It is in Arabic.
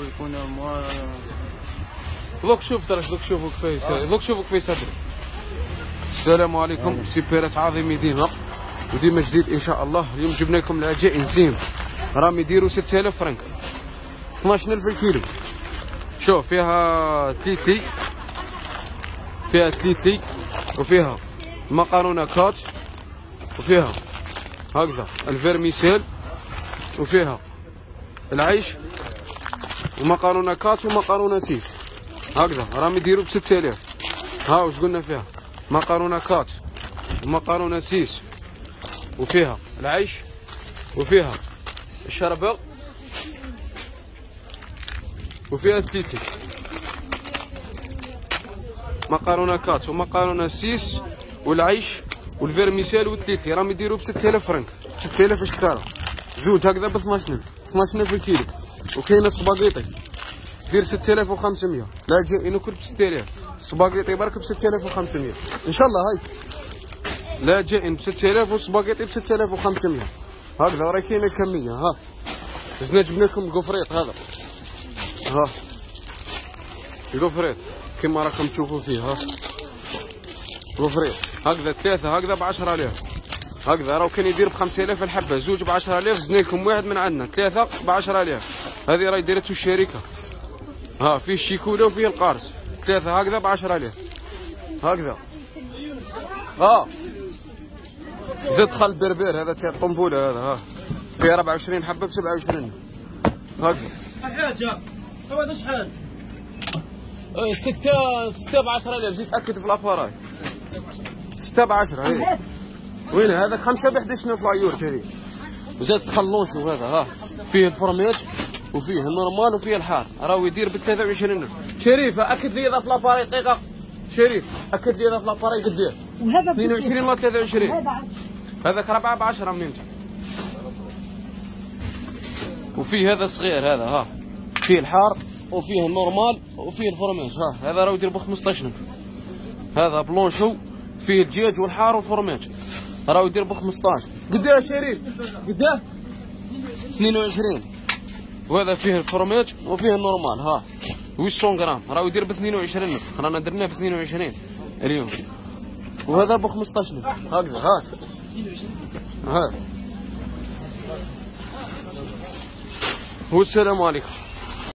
يكون موا. دوك شوف ترى دوك شوفوا كيفاش دوك شوفوا كيفاش يصدر. السلام عليكم، سيبيرات عظيم ديما وديما جديد ان شاء الله. اليوم جبنا لكم العجائن زين، راهم يديروا 6000 فرنك، 12000 الكيلو. شوف فيها تليتلي، فيها تليتلي وفيها مقارونه كات، وفيها هكذا الفيرميسيل، وفيها العيش ومقارونه كات ومقارونه سيس. هكذا راهم يديروا ب 6000. ها واش قلنا فيها؟ مقارونه كات ومقارونه سيس، وفيها العيش وفيها الشربة وفيها التليتلي. مقارونه كات ومقارونه سيس والعيش والفيرميسيل والتليتلي راهم يديروا ب 6000 فرنك، 6000 شكاره. زوج هكذا ب 12000، 12000 الكيلو. وكاين السباغيطي دير 6500، العجائن الكل ب 6000، السباغيطي برك ب 6500 ان شاء الله. هاي العجائن ب 6000 والسباغيطي ب 6500. هكذا راه كاينه كميه. ها زدنا جبنا لكم قفريط هذا، ها القفريط كما راكم تشوفوا فيه. ها قفريط هكذا ثلاثه هكذا ب 10000. هكذا راهو كان يدير ب 5000 الحبه، زوج ب 10000، زدنا لكم واحد من عندنا ثلاثه ب 10000. هذه راهي ديرتو الشركه. ها فيه الشيكولا وفيه القارص، ثلاثه هكذا ب 10000 هكذا. زاد خل بربر هذا تاع الطنبوله هذا، ها فيه 24 حبه ب 27 هكذا. حاجه هذا شحال؟ 6 ب 10000. زيد تاكد في لاباراي 6 ب 10. هاي وين هذاك 5 ب 11 فلايور هذه. وزاد تخلونشو هذا، ها فيه الفرماج وفيه النورمال وفيه الحار، راهو يدير ب 23000. شريف اكد لي اذا في لاباراي دقيقه. شريف اكد لي اذا في لاباراي قديه؟ وهذا 22 ولا 23؟ هذاك 4 ب 10 ميمتى. وفيه هذا الصغير هذا، ها فيه الحار وفيه النورمال وفيه الفرماج. ها هذا راهو يدير ب 15000. هذا بلونشو فيه الدجاج والحار والفرماج، راهو يدير ب 15. قداه يا شريف؟ قداه 22. وهذا فيه الفرماج وفيه النورمال، ها 800 غرام، راهو يدير ب 22000. رانا درناه ب 22 اليوم. وهذا ب 15000 هكذا. ها والسلام عليكم.